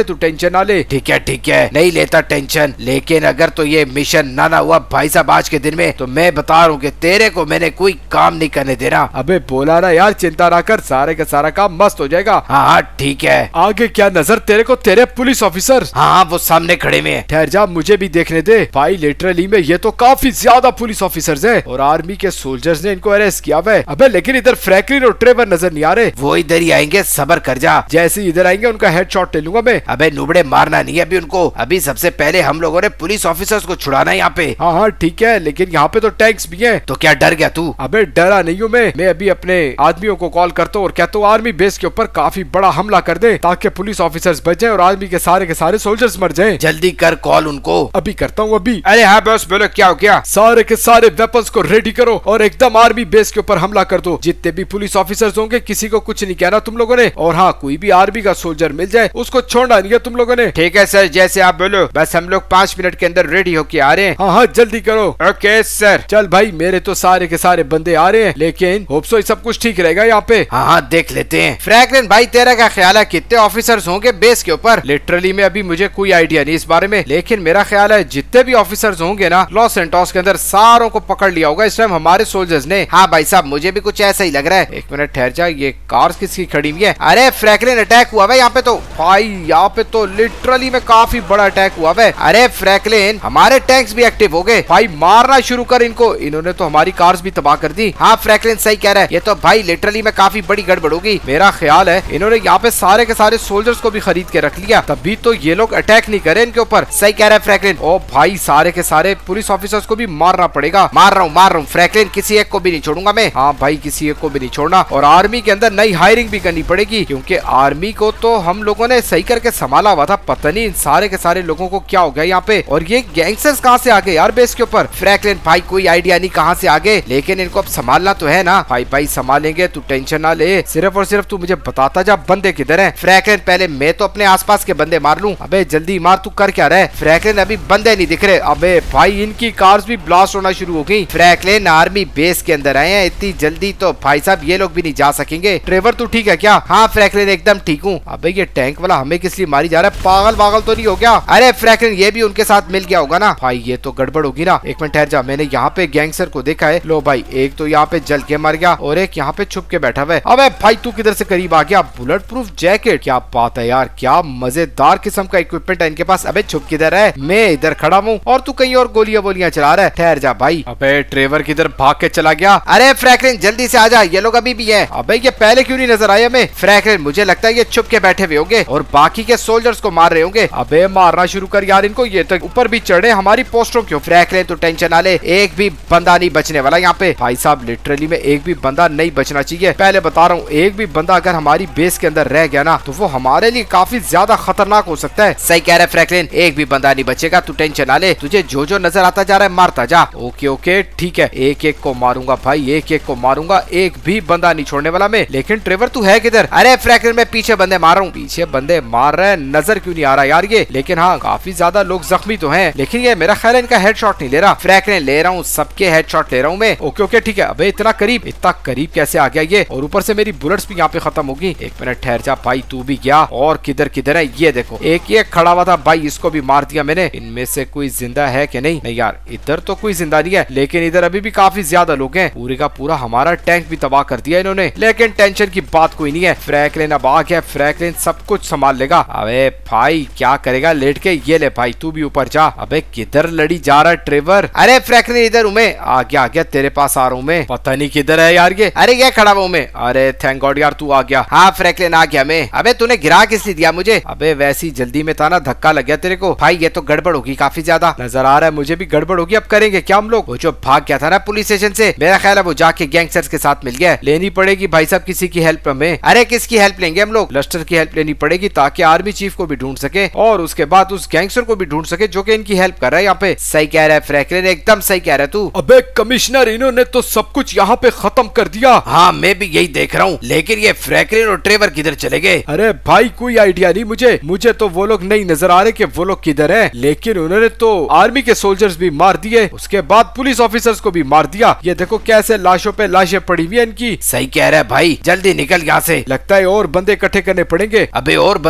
तू टेंशन ना ले। ठीक है नहीं लेता टेंशन, लेकिन अगर तो ये मिशन ना हुआ भाई साहब आज के दिन में, तो मैं बता रहा हूँ कि तेरे को मैंने कोई काम नहीं करने देना। अबे बोला ना यार, चिंता ना कर, सारे का सारा काम मस्त हो जाएगा। हाँ ठीक है। आगे क्या नजर तेरे को तेरे पुलिस ऑफिसर? हाँ वो सामने खड़े में। ठहर जा, मुझे भी देखने दे भाई। लिटरली में ये तो काफी ज्यादा पुलिस ऑफिसर्स हैं और आर्मी के सोल्जर्स ने इनको अरेस्ट किया हुआ है। अबे लेकिन इधर फ्रैंकलिन और ट्रेवर नजर नहीं आ रहे। वो इधर ही आएंगे, सबर कर जा। जैसे इधर आएंगे उनका हेडशॉट ले लूंगा मैं। अबे नुबड़े मारना नहीं है अभी उनको, अभी सबसे पहले हम लोगों ने पुलिस ऑफिसर्स को छुड़ाना है यहाँ पे। हाँ ठीक है, लेकिन यहाँ पे तो टैंक्स भी हैं। तो क्या डर गया तू? अबे डरा नहीं हूँ मैं अभी अपने आदमियों को कॉल करता हूँ और कहता हूँ आर्मी बेस के ऊपर काफी बड़ा हमला कर दे, ताकि पुलिस ऑफिसर्स बच जाए और आर्मी के सारे सोल्जर्स मर जाएं। जल्दी कर कॉल उनको। अभी करता हूँ अभी। अरे हाँ बॉस बोलो, क्या हो गया? सारे के सारे वेपन्स को रेडी करो और एकदम आर्मी बेस के ऊपर हमला कर दो। जितने भी पुलिस ऑफिसर्स होंगे किसी को कुछ नहीं कहना तुम लोगों ने, और हाँ कोई भी आर्मी का सोल्जर मिल जाए उसको छोड़ना नहीं है तुम लोगों ने। ठीक है सर, जैसे आप बोलो, बस हम लोग 5 मिनट के अंदर रेडी होके आ रहे हैं। हाँ जल्दी करो। Okay sir. चल भाई, मेरे तो सारे के सारे बंदे आ रहे हैं, लेकिन होप सो सब कुछ ठीक रहेगा यहाँ पे। हाँ देख लेते हैं। फ्रैंकलिन भाई तेरा क्या ख्याल है, कितने ऑफिसर्स होंगे बेस के ऊपर? लिटरली में अभी मुझे कोई आइडिया नहीं इस बारे में, लेकिन मेरा ख्याल है जितने भी ऑफिसर्स होंगे ना लॉस सैंटोस के अंदर, सारों को पकड़ लिया होगा इस टाइम हमारे सोल्जर्स ने। हाँ भाई साहब, मुझे भी कुछ ऐसा ही लग रहा है। एक मिनट ठहर जा, ये कार किसकी खड़ी हुई है? अरे फ्रैंकलिन अटैक हुआ है यहाँ पे तो भाई, यहाँ पे तो लिटरली में काफी बड़ा अटैक हुआ है। अरे फ्रैंकलिन, हमारे टैंक्स भी एक्टिव हो गए भाई, मारना शुरू कर इनको, इन्होंने तो हमारी कार्स भी तबाह कर दी। हाँ फ्रैंकलिन सही कह रहा है, ये तो भाई लिटरली में काफी बड़ी गड़बड़ होगी। मेरा ख्याल है इन्होंने यहाँ पे सारे के सारे सोल्जर्स को भी खरीद के रख लिया, तभी तो ये लोग अटैक नहीं करे इनके ऊपर। सही कह रहा है फ्रैंकलिन। ओ भाई, सारे के सारे पुलिस ऑफिसर्स को भी मारना पड़ेगा। मार रहा हूँ फ्रैंकलिन, किसी एक को भी नहीं छोड़ूंगा मैं। हाँ भाई, किसी एक को भी नहीं छोड़ना। और आर्मी के अंदर नई हायरिंग भी करनी पड़ेगी, क्योंकि आर्मी को तो हम लोगों ने सही करके संभाला हुआ था, पता नहीं इन सारे के सारे लोगों को क्या हो गया यहाँ पे। और ये गैंगस्टर्स कहाँ से आ गए यार बेस के ऊपर? फ्रैंकलिन भाई कोई आइडिया नहीं कहाँ से आ गए, लेकिन इनको अब संभालना तो है ना। भाई संभालेंगे, तू टेंशन ना ले। सिर्फ और सिर्फ तू मुझे बताता जा बंदे किधर है। फ्रैंकलिन पहले मैं तो अपने आसपास के बंदे मार लूं। अबे जल्दी मार, तू कर क्या रहा है? फ्रैंकलिन अभी बंदे नहीं दिख रहे। अबे भाई, इनकी कार्स भी ब्लास्ट होना शुरू हो गई। फ्रैंकलिन आर्मी बेस के अंदर आए हैं, इतनी जल्दी तो भाई साहब ये लोग भी नहीं जा सकेंगे। ट्रेवर तू ठीक है क्या? हाँ फ्रैंकलिन एकदम ठीक हूँ। अबे ये टैंक वाला हमें किस लिए मारी जा रहा है? पागल तो नहीं हो गया? अरे फ्रैंकलिन, ये भी उनके साथ मिल गया होगा ना भाई, ये तो गड़बड़ होगी ना। एक मिनट ठहर जा, मैंने यहाँ पे गैंगस्टर को देखा है। लो भाई, एक तो यहाँ पे जल के मर गया और एक यहाँ पे छुप के बैठा हुआ है। अबे भाई तू किधर से करीब आ गया? बुलेट प्रूफ जैकेट, क्या बात है यार, क्या मजेदार किस्म का इक्विपमेंट है इनके पास। अबे छुप किधर है? मैं इधर खड़ा हूँ और तू कहीं और गोलियां चला रहा है। ठहर जा भाई। अबे ट्रेवर किधर भाग के चला गया? अरे फ्रैंकलिन जल्दी से आ जा, ये लोग अभी भी है। अबे ये पहले क्यों नहीं नजर आए हमें? फ्रैंकलिन मुझे लगता है ये छुप के बैठे हुए होंगे और बाकी के सोल्जर्स को मार रहे होंगे। अबे मारना शुरू कर यार इनको, ये तो ऊपर भी चढ़े हमारी पोस्टरों क्यों? फ्रैंकलिन तो टेंशन ना ले, एक भी बंदा नहीं बचने वाला यहाँ पे। भाई साहब लिटरली में एक भी बंदा नहीं बचना चाहिए, पहले बता रहा हूँ। एक भी बंदा अगर हमारी बेस के अंदर रह गया ना, तो वो हमारे लिए काफी ज्यादा खतरनाक हो सकता है। सही कह रहा है फ्रैंकलिन, एक भी बंदा नहीं बचेगा, तू टेंशन ना ले। तुझे जो जो नजर आता जा रहा है मारता जा। ओके ठीक है, एक एक को मारूंगा भाई, एक एक को मारूंगा, एक भी बंदा नहीं छोड़ने वाला मैं। लेकिन ट्रेवर तू है किधर? अरे फ्रैंकलिन मैं पीछे बंदे मार रहा हूँ। पीछे बंदे मार रहे हैं, नजर क्यों नहीं आ रहा यार ये? लेकिन हाँ काफी ज्यादा लोग जख्मी तो हैं, लेकिन ये मेरा ख्याल है इनका हेडशॉट नहीं ले रहा। फ्रैंकलिन ले रहा हूँ, सबके हेडशॉट ले रहा हूँ मैं। ओके ठीक है। अबे इतना करीब कैसे आ गया ये? और ऊपर से मेरी बुलेट्स भी यहाँ पे खत्म होगी। एक मिनट ठहर जा भाई, तू भी गया? और किधर है? ये देखो, एक ये खड़ा हुआ था भाई, इसको भी मार दिया मैंने। इनमें से कोई जिंदा है कि नहीं? नहीं यार, इधर तो कोई जिंदा नहीं है, लेकिन इधर अभी भी काफी ज्यादा लोग हैं। पूरे का पूरा हमारा टैंक भी तबाह कर दिया इन्होंने, लेकिन टेंशन की बात कोई नहीं है। फ्रैंकलिन अब आ गया, फ्रैंकलिन सब कुछ संभाल लेगा। अबे भाई क्या करेगा लेट के? ये ले भाई, तू भी ऊपर जा। अबे किधर लड़ी जा रहा है ट्रेवर? अरे फ्रैंकलिन इधर हूँ मैं, आ गया तेरे पास आ रहा हूँ मैं। पता नहीं किधर है यार ये। अरे ये खड़ा हूँ मैं। अरे थैंक गॉड यार तू आ गया। हाँ फ्रैंकलिन आ गया मैं। अबे तूने गिरा किस लिए दिया मुझे? अबे वैसी जल्दी में था ना, धक्का लग गया तेरे को। भाई ये तो गड़बड़ होगी काफी ज्यादा, नजर आ रहा है मुझे भी गड़बड़ होगी। अब करेंगे क्या हम लोग? वो जो भाग गया था ना पुलिस स्टेशन से, मेरा ख्याल है वो जाके गैंगस्टर्स के साथ मिल गया। लेनी पड़ेगी भाई साहब किसी की हेल्प हमें। अरे किसकी हेल्प लेंगे हम लोग? लस्टर की हेल्प लेनी पड़ेगी, ताकि आर्मी चीफ को भी ढूंढ सके और उसके बाद उस गैंगस्टर को भी ढूंढ सके जो कि इनकी हेल्प कर रहा है यहाँ पे। सही कह रहा है फ्रैंकलिन, एकदम सही कह रहा है तू। अबे कमिश्नर, इन्होंने तो सब कुछ यहाँ पे खत्म कर दिया। हाँ मैं भी यही देख रहा हूँ, लेकिन ये फ्रैंकलिन और ट्रेवर किधर चले गए? अरे भाई कोई आइडिया नहीं मुझे तो वो लोग नहीं नजर आ रहे कि वो लोग किधर है, लेकिन उन्होंने तो आर्मी के सोल्जर्स भी मार दिए, उसके बाद पुलिस ऑफिसर्स को भी मार दिया। ये देखो कैसे लाशों पे लाशें पड़ी हुई है इनकी। सही कह रहा है भाई, जल्दी निकल यहाँ से। लगता है और बंदे इकट्ठे करने पड़ेंगे। अबे और बंदों को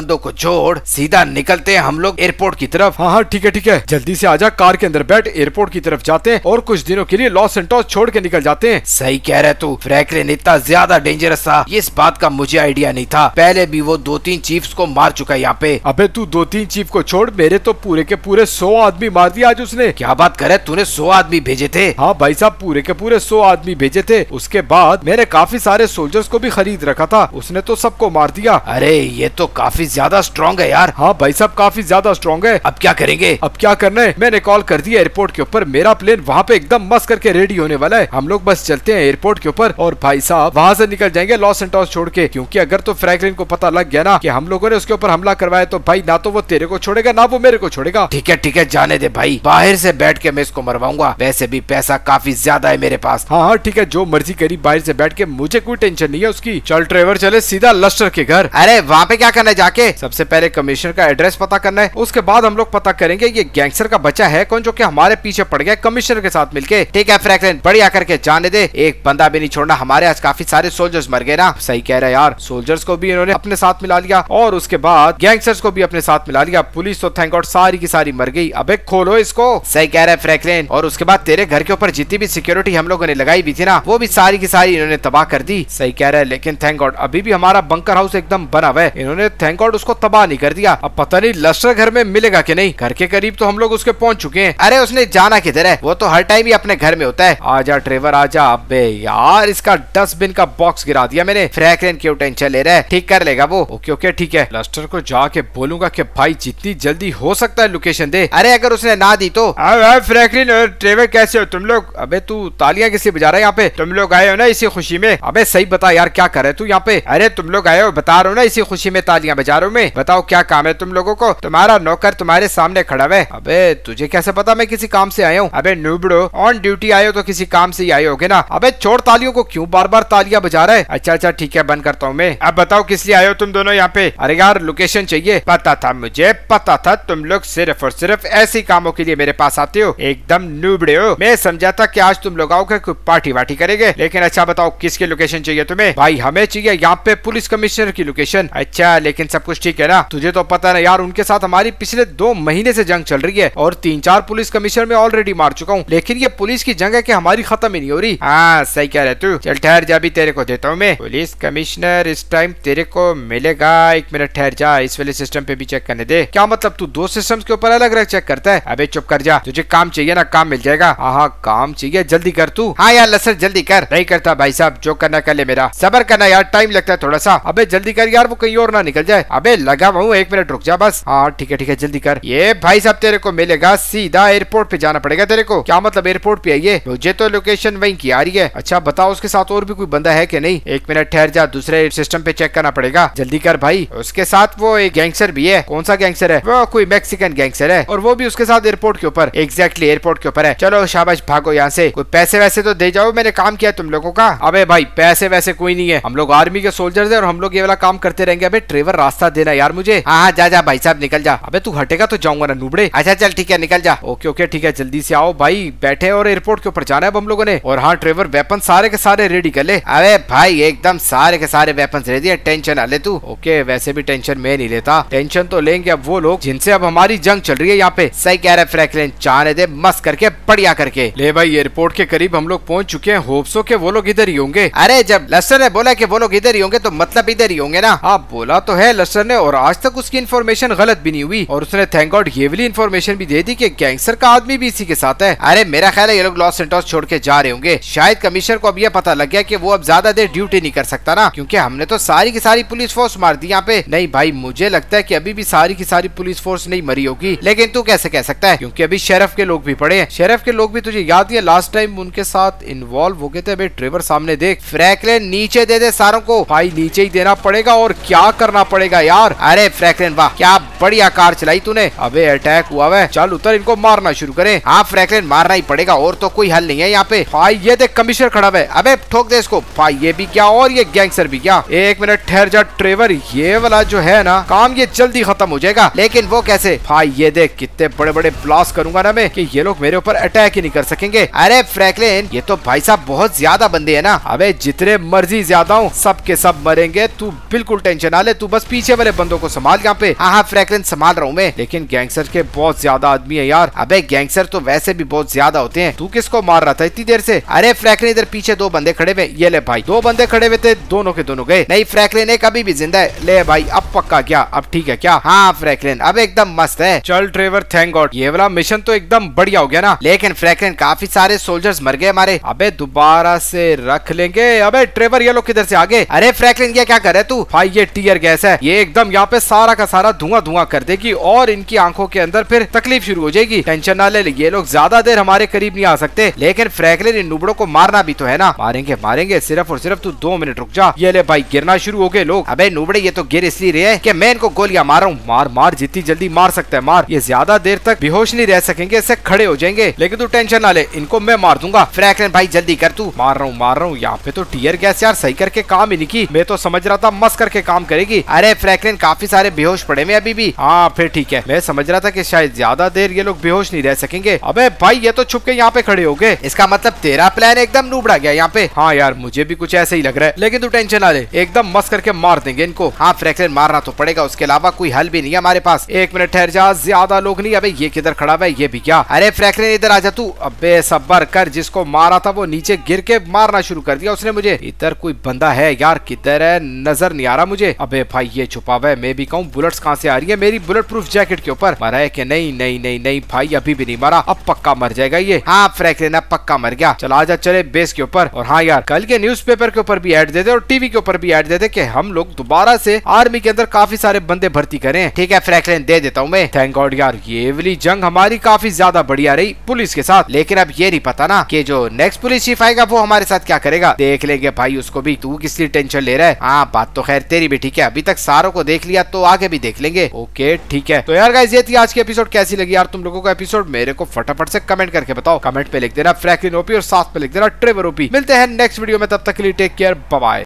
छोड़ सीधा निकलते हैं हम लोग एयरपोर्ट की तरफ। हाँ हाँ ठीक है, जल्दी से आजा, कार के अंदर बैठ, एयरपोर्ट की तरफ जाते हैं और कुछ दिनों के लिए लॉस सैंटोस छोड़ के निकल जाते हैं। सही कह रहे तू, फ्रैंकलिन इतना ज्यादा डेंजरस था, इस बात का मुझे आइडिया नहीं था। पहले भी वो 2-3 चीफ्स को मार चुका है यहाँ पे। अबे तू 2-3 चीफ को छोड़, मेरे तो पूरे के पूरे 100 आदमी मार दिया आज उसने। क्या बात करे, तूने 100 आदमी भेजे थे? हाँ भाई साहब, पूरे के पूरे 100 आदमी भेजे थे। उसके बाद मैंने काफी सारे सोल्जर्स को भी खरीद रखा था, उसने तो सबको मार दिया। अरे ये तो काफी ज्यादा स्ट्रॉन्ग है यार। हाँ भाई साहब, काफी ज्यादा स्ट्रॉन्ग है। अब क्या करेंगे? अब क्या करना है, मैंने कॉल कर दिया एयरपोर्ट के ऊपर, मेरा प्लेन वहाँ पे एकदम मस्त करके रेडी होने वाला है। हम लोग बस चलते हैं एयरपोर्ट के ऊपर और भाई साहब वहाँ से निकल जाएंगे लॉस सैंटोस छोड़ के, क्योंकि अगर तो फ्रैंकलिन को पता लग गया ना कि हम लोगों ने उसके ऊपर हमला करवाया तो भाई ना तो वो तेरे को छोड़ेगा ना वो मेरे को छोड़ेगा। ठीक है, जाने दे भाई, बाहर से बैठ के मैं इसको मरवाऊंगा, वैसे भी पैसा काफी ज्यादा है मेरे पास। हाँ ठीक है, जो मर्जी करी बाहर से बैठ के, मुझे कोई टेंशन नहीं है उसकी। चल ट्रेवर, चले सीधा लस्टर के घर। अरे वहाँ पे क्या करना है जाके? सबसे पहले कमिश्नर का एड्रेस पता करना है, उसके बाद हम लोग पता करेंगे ये गैंगस्टर का बच्चा है कौन जो कि हमारे पीछे पड़ गया कमिश्नर के साथ मिलके। ठीक है फ्रैंकलिन, बढ़िया करके जाने दे, एक बंदा भी नहीं छोड़ना, हमारे आज काफी सारे सोल्जर्स मर गए ना। सही कह रहा है यार, सोल्जर्स को भी इन्होंने अपने साथ मिला लिया और उसके बाद गैंगस्टर्स को भी अपने साथ मिला लिया। पुलिस तो थैंक गॉड सारी की सारी मर गई। अबे खोलो इसको। सही कह रहा है फ्रैंकलिन, और उसके बाद तेरे घर के ऊपर जितनी भी सिक्योरिटी हम लोगों ने लगाई भी थी ना, वो भी सारी की सारी इन्होंने तबाह कर दी। सही कह रहा है, लेकिन थैंक गॉड अभी भी हमारा बंकर हाउस एकदम बना हुआ है, इन्होंने थैंक गॉड उसको तबाह नहीं कर दिया। अब पता नहीं लस्टर घर में मिलेगा कि नहीं, घर के करीब तो हम लोग उसके पहुंच चुके हैं। अरे उसने जाना किधर है, वो तो हर टाइम ही अपने घर में होता है। आजा ट्रेवर आजा। अबे यार, इसका डस्टबिन का बॉक्स गिरा दिया मैंने। फ्रैंकलिन क्यों टेंशन ले रहा है, ठीक कर लेगा वो। ओके ठीक है, लस्टर को जाके बोलूंगा कि भाई जितनी जल्दी हो सकता है लोकेशन दे। अरे अगर उसने ना दी तो। फ्रैंकलिन और ट्रेवर कैसे हो तुम लोग? अबे तू तालियां किससे बजा रहा है यहाँ पे? तुम लोग आए हो ना इसी खुशी में? अबे सही बता यार, क्या कर रहे तू यहाँ पे? अरे तुम लोग आए हो, बता रहा हूँ ना, इसी खुशी में तालियां बजा रहा हूँ मैं। बताओ क्या काम है तुम लोगों को? तुम्हारा नौकर तुम्हारे सामने खड़ा है। अबे तुझे कैसे पता मैं किसी काम से आया हूँ? अबे नूबड़ो, ऑन ड्यूटी आए हो तो किसी काम से ही आए होगे ना। अबे छोड़ तालियों को, क्यों बार बार तालियां बजा रहा है? अच्छा ठीक है, बंद करता हूँ मैं। अब बताओ किस लिए आए हो तुम दोनों यहाँ पे? अरे यार लोकेशन चाहिए। पता था, मुझे पता था तुम लोग सिर्फ और सिर्फ ऐसे कामों के लिए मेरे पास आते हो, एकदम नूबड़े हो। मैं समझा था कि आज तुम लोग आओगे कोई पार्टी वार्टी करेंगे, लेकिन अच्छा बताओ किसकी लोकेशन चाहिए तुम्हें? भाई हमें चाहिए यहाँ पे पुलिस कमिश्नर की लोकेशन। अच्छा लेकिन सब कुछ ठीक है ना? तुझे तो पता है यार, उनके साथ हमारी पिछले 2 महीने से जंग चल रही है और 3-4 पुलिस कमिश्नर में ऑलरेडी मार चुका हूँ, लेकिन ये पुलिस की जंग है कि हमारी खत्म ही नहीं हो रही। हाँ सही कह रहे तू, चल ठहर जा, भी तेरे को देता हूँ मैं पुलिस कमिश्नर, इस टाइम तेरे को मिलेगा। 1 मिनट ठहर जा, इस वाले सिस्टम पे भी चेक करने दे। क्या मतलब तू 2 सिस्टम के ऊपर अलग अलग चेक करता है? अबे चुप कर जा, तुझे काम चाहिए ना, काम मिल जाएगा। हाँ काम चाहिए, जल्दी कर तू। हाँ यार लसर जल्दी कर। नहीं करता भाई साहब, जो करना कर ले, मेरा सबर करना यार, टाइम लगता है थोड़ा सा। अबे जल्दी कर यार, वो कहीं और ना निकल जाए। अबे लगा हूँ, 1 मिनट रुक जा बस। हाँ ठीक है जल्दी कर। ये भाई साहब तेरे को मिलेगा, सीधा एयरपोर्ट पे जाना पड़ेगा तेरे को। क्या मतलब एयरपोर्ट पे आइए? मुझे तो लोकेशन वहीं की आ रही है। अच्छा बताओ उसके साथ और भी कोई बंदा है कि नहीं? 1 मिनट ठहर जा, दूसरे सिस्टम पे चेक करना पड़ेगा, जल्दी कर भाई। उसके साथ वो एक गैंगस्टर भी है। कौन सा गैंगस्टर है? वो कोई मैक्सिकन गैंगस्टर है और वो भी उसके साथ एयरपोर्ट के ऊपर, एग्जैक्टली एयरपोर्ट के ऊपर है। चलो शाबाश, भागो यहाँ से। कोई पैसे वैसे तो दे जाओ, मैंने काम किया तुम लोगों का। अबे भाई पैसे वैसे कोई नहीं है, हम लोग आर्मी के सोल्जर्स है और हम लोग ये वाला काम करते रहेंगे। अबे ट्रेवर रास्ता देना यार मुझे। हाँ जा भाई साहब निकल जा। अबे तू हटेगा तो जाऊंगा ना नूबड़े। अच्छा चल ठीक है निकल जा। ओके ठीक है, जल्दी से आओ भाई, बैठे और एयरपोर्ट के ऊपर जाना है अब हम लोगों ने। और हाँ ट्रेवर, वेपन सारे के सारे रेडी कर ले। अरे भाई एकदम सारे के सारे वेपन रेडी है, टेंशन ना ले तू। ओके वैसे भी टेंशन मैं नहीं लेता, टेंशन तो लेंगे अब वो लोग जिनसे अब हमारी जंग चल रही है यहाँ पे। सही कह रहा है फ्रैंकलिन, जाने दे मस्त करके, बढ़िया करके। ले भाई एयरपोर्ट के करीब हम लोग पहुंच चुके हैं, होप्सो के वो लोग इधर ही होंगे। अरे जब लस्टर ने बोला कि वो लोग इधर ही होंगे तो मतलब इधर ही होंगे ना। हाँ बोला तो है लस्टर ने, और आज तक उसकी इन्फॉर्मेशन गलत भी नहीं हुई और उसने थैंक गॉड ये वाली इन्फॉर्मेशन भी दे दी कि गैंगस्टर का आदमी भी इसी के साथ है। अरे मेरा ख्याल है ये लोग लॉस सैंटोस छोड़ के जा रहे होंगे। शायद कमिश्नर को अब ये पता लग गया कि वो अब ज्यादा देर ड्यूटी नहीं कर सकता ना, क्योंकि हमने तो सारी की सारी पुलिस फोर्स मार दी यहाँ पे। नहीं भाई मुझे लगता है कि अभी भी सारी की सारी पुलिस फोर्स नहीं मरी होगी, लेकिन तू कैसे कह सकता है, क्योंकि अभी शेरिफ के लोग भी पड़े हैं। शेरिफ के लोग भी तुझे याद है लास्ट टाइम उनके साथ इन्वॉल्व हो गए थे। भाई ट्रेवर सामने देख, फ्रैंकलिन नीचे दे दे सारों को। भाई नीचे ही देना पड़ेगा, और क्या करना पड़ेगा यार। अरे फ्रैंकलिन वाह क्या बढ़िया कार चलाई तूने। अबे अटैक हुआ है, चल उतर, इनको मारना शुरू करें। हाँ फ्रैंकलिन मारना ही पड़ेगा, और तो कोई हल नहीं है यहाँ पे। भाई ये देख कमिश्नर खड़ा है, अबे ठोक दे इसको। भाई ये भी क्या और ये गैंगस्टर भी क्या। 1 मिनट ठहर जा ट्रेवर, ये वाला जो है ना काम ये जल्दी खत्म हो जाएगा, लेकिन वो कैसे। भाई ये देख कितने बड़े बड़े ब्लास्ट करूंगा ना मैं कि ये लोग मेरे ऊपर अटैक ही नहीं कर सकेंगे। अरे फ्रैंकलिन ये तो भाई साहब बहुत ज्यादा बंदे है ना। अबे जितने मर्जी ज्यादा हो, सब के सब मरेंगे, तू बिल्कुल टेंशन ना ले, तू बस पीछे वाले बंदों लोगों को संभाल यहाँ पे। हाँ फ्रैंकलिन संभाल रहा हूँ मैं, लेकिन गैंगस्टर के बहुत ज्यादा आदमी है यार। अबे गैंगस्टर तो वैसे भी बहुत ज्यादा होते हैं। तू किसको मार रहा था इतनी देर से? अरे फ्रैंकलिन इधर पीछे 2 बंदे खड़े हुए, ये ले भाई 2 बंदे खड़े हुए थे, दोनों के दोनों गए। नहीं फ्रैंकलिन एक अभी भी जिंदा है। ले भाई अब पक्का क्या, अब ठीक है क्या? हाँ फ्रैंकलिन अब एकदम मस्त है। चल ट्रेवर थैंक गॉड, ये वाला मिशन तो एकदम बढ़िया हो गया ना। लेकिन फ्रैंकलिन काफी सारे सोल्जर्स मर गए हमारे। अबे दोबारा से रख लेंगे। अबे ट्रेवर ये लोग किधर से आ गए? अरे फ्रैंकलिन ये क्या कर रहे तू? भाई ये टीयर गैस है, ये एकदम यहाँ पे सारा का सारा धुआं धुआं कर देगी और इनकी आंखों के अंदर फिर तकलीफ शुरू हो जाएगी। टेंशन ना ले, ये लोग ज्यादा देर हमारे करीब नहीं आ सकते। लेकिन फ्रैंकलिन इन नुबड़ों को मारना भी तो है ना। मारेंगे मारेंगे, सिर्फ और सिर्फ तू 2 मिनट रुक जा। ये ले भाई गिरना शुरू हो गए लोग। अबे नुबड़े ये तो गिर इसलिए रहे हैं कि मैं इनको गोलियां मार रहा हूँ। मार मार जितनी जल्दी मार सकता है मार। ये ज्यादा देर तक बेहोश नहीं रह सकेंगे, इससे खड़े हो जाएंगे। लेकिन तू टेंशन ना ले, इनको मैं मार दूंगा। फ्रैंकलिन भाई जल्दी कर तू। मार रहा हूँ। यहाँ पे तो टीयर गैस यार सही करके काम ही नहीं की। मैं तो समझ रहा था मस्त करके काम करेगी। अरे फ्रैंकलिन काफी सारे बेहोश पड़े में अभी भी। हाँ फिर ठीक है, मैं समझ रहा था कि शायद ज्यादा देर ये लोग बेहोश नहीं रह सकेंगे। अबे भाई ये तो छुप के यहाँ पे खड़े हो गए। इसका मतलब तेरा प्लान एकदम नूबड़ा गया यहाँ पे। हाँ यार मुझे भी कुछ ऐसे ही लग रहा है, लेकिन तू टेंशन ना ले, एकदम मस्त करके मार देंगे इनको। हाँ फ्रैंकलिन मारना तो पड़ेगा, उसके अलावा कोई हल भी नहीं है हमारे पास। 1 मिनट ठहर जा, ज्यादा लोग नहीं। अबे ये किधर खड़ा है? ये भी क्या? अरे फ्रैंकलिन इधर आ जा तू। अबे सब्र कर, जिसको मारा था वो नीचे गिर के मारना शुरू कर दिया उसने मुझे। इधर कोई बंदा है यार, किधर है? नजर नहीं आ रहा मुझे। अबे भाई ये छुपा हुआ है, मैं भी कहूँ बुलेट्स कहाँ से आ रही है मेरी बुलेट प्रूफ जैकेट के ऊपर। मरा है कि नहीं? नहीं नहीं नहीं भाई अभी भी नहीं मरा, अब पक्का मर जाएगा ये। हाँ फ्रैंकलिन अब पक्का मर गया। चल आजा चले बेस के ऊपर। और हाँ यार कल के न्यूज़पेपर के ऊपर भी ऐड दे दे और टीवी के ऊपर भी ऐड दे दे कि हम लोग दोबारा से आर्मी के अंदर काफी सारे बंदे भर्ती करें। ठीक है फ्रैंकलिन दे देता हूँ मैं। थैंक गॉड यार ये वाली जंग हमारी काफी ज्यादा बढ़िया रही पुलिस के साथ। लेकिन अब ये नहीं पता ना कि जो नेक्स्ट पुलिस चीफ आएगा वो हमारे साथ क्या करेगा। देख लेंगे भाई उसको भी। तू किस लिए टेंशन ले रहा है? हाँ बात तो खैर तेरी भी ठीक है, अभी तक सारों को देख लिया तो आगे भी देख लेंगे। ओके ठीक है। तो यार गाइस ये थी आज की एपिसोड। कैसी लगी यार तुम लोगों को एपिसोड? मेरे को फटाफट से कमेंट करके बताओ। कमेंट पे लिख देना फ्रैंकलिन ओपी और साथ पे लिख देना ट्रेवर ओपी। मिलते हैं नेक्स्ट वीडियो में, तब तक के लिए टेक केयर, बाय बाय।